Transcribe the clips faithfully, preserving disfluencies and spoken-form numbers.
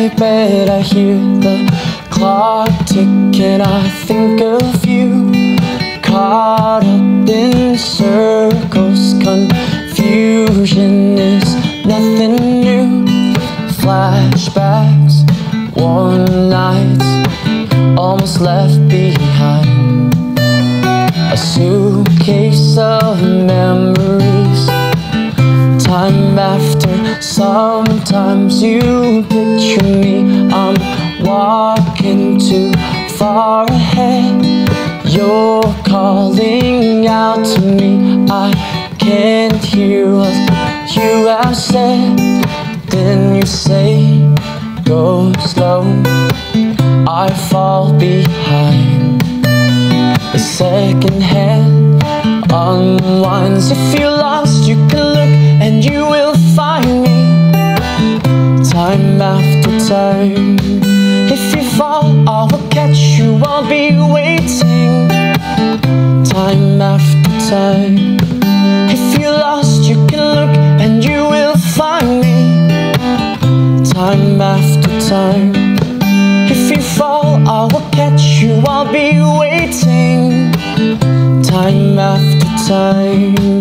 my bed I hear the clock tick and I think of you, caught up in circles. Confusion is nothing new. Flashbacks, warm nights, almost left behind. A suitcase of memories, time after. Sometimes you picture me, I'm walking too far ahead. You're calling out to me, I can't hear what you have said. Then you say, go slow, I fall behind. The second hand unwinds. If you're lost, you can look and you will find me. Time after time. If you fall, I will catch you, I'll be waiting. Time after time. If you're lost, you can look and you will find me. Time after time. If you fall, I will catch you, I'll be waiting. Time after time.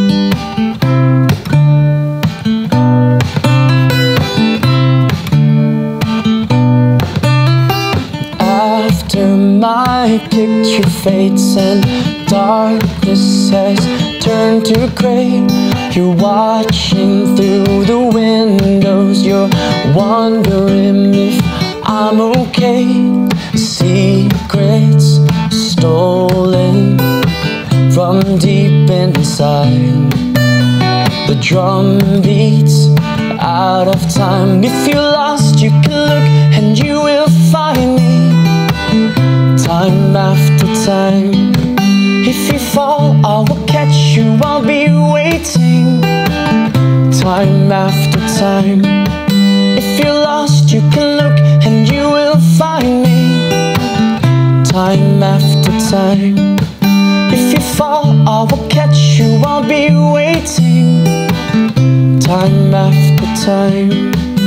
After my picture fades and darkness has turned to grey, you're watching through the windows. You're wondering if I'm okay. Secrets stolen from deep inside. The drum beats out of time. If you're lost, you can look and you will find me. Time after time. If you fall, I will catch you, I'll be waiting. Time after time. If you're lost, you can look and you will find me. Time after time. If you fall, I will catch you, I'll be waiting. Time after time.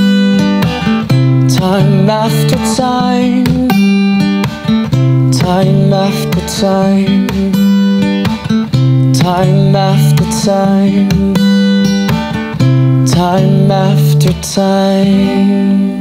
Time after time. Time after time. Time after time. Time after time.